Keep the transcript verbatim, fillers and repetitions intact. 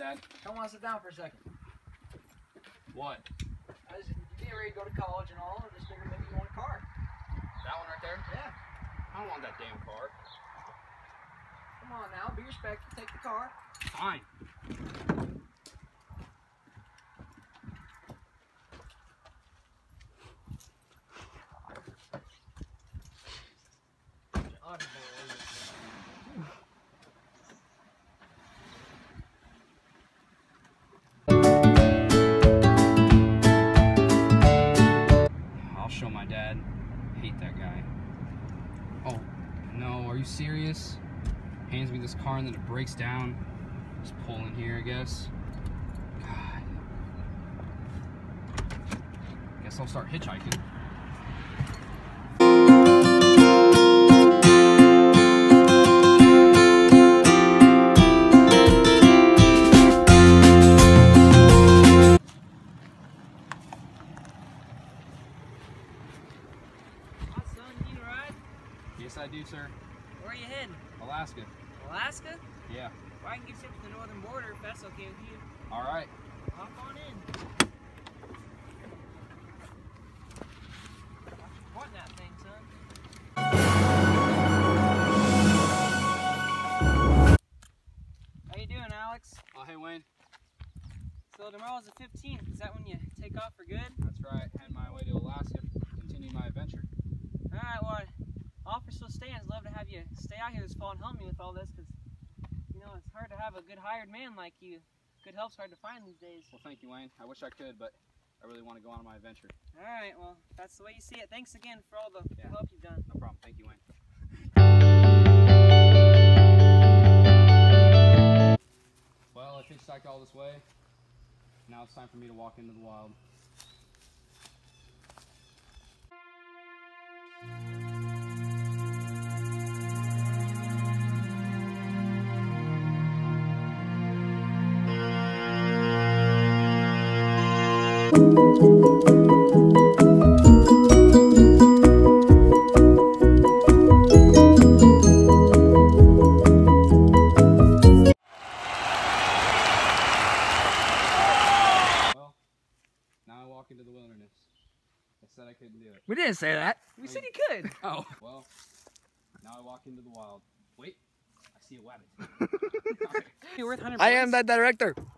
Dad. Come on, sit down for a second. What? I was getting ready to go to college and all. I just figured maybe you want a car. That one right there? Yeah. I don't want that damn car. Come on now, be respectful. Take the car. Fine. I'll show my dad. I hate that guy. Oh, no, are you serious? Hands me this car and then it breaks down. Just pull in here, I guess. God. Guess I'll start hitchhiking. Yes, I do, sir. Where are you heading? Alaska. Alaska? Yeah. Well, I can get you up to the northern border if that's okay with you. All right. Hop on in. Watch you point that thing, son. How you doing, Alex? Oh, hey, Wayne. So tomorrow's the fifteenth. Is that when you take off for good? That's right. Heading my way to Alaska. Continue my adventure. All right, well, Officer Stan's love to have you stay out here this fall and help me with all this, because, you know, it's hard to have a good hired man like you. Good help's hard to find these days. Well, thank you, Wayne. I wish I could, but I really want to go on my adventure. All right, well, if that's the way you see it. Thanks again for all the Yeah. help you've done. No problem. Thank you, Wayne. Well, I hitchhiked all this way. Now it's time for me to walk into the wild. Well, now I walk into the wilderness. I said I couldn't do it. We didn't say that. We said you could. Oh. Well, now I walk into the wild. Wait, I see a rabbit. You're worth one hundred I points. am that director.